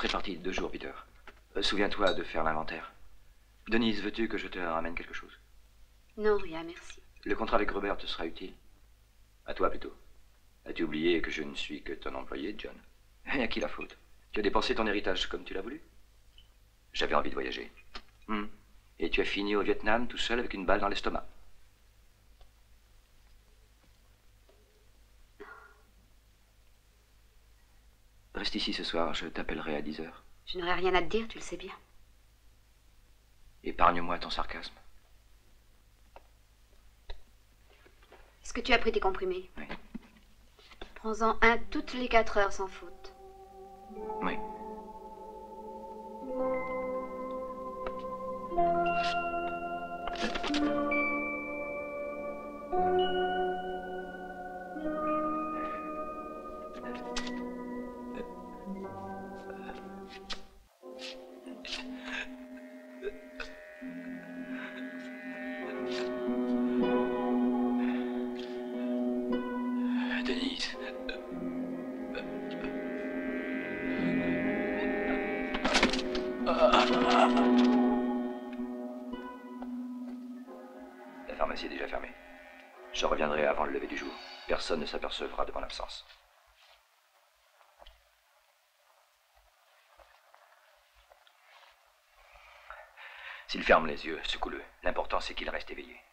serai parti 2 jours, Peter. Souviens-toi de faire l'inventaire. Denise, veux-tu que je te ramène quelque chose? Non, rien, merci. Le contrat avec Robert te sera utile. À toi, plutôt. As-tu oublié que je ne suis que ton employé, John? Et à qui la faute? Tu as dépensé ton héritage comme tu l'as voulu? J'avais envie de voyager. Et tu as fini au Vietnam tout seul avec une balle dans l'estomac. Reste ici ce soir, je t'appellerai à 10 heures. Je n'aurai rien à te dire, tu le sais bien. Épargne-moi ton sarcasme. Est-ce que tu as pris tes comprimés? Oui. Prends-en un toutes les 4 heures sans faute. Oui. Denise. La pharmacie est déjà fermée. Je reviendrai avant le lever du jour. Personne ne s'apercevra de mon absence. S'il ferme les yeux, secoue-le. L'important, c'est qu'il reste éveillé.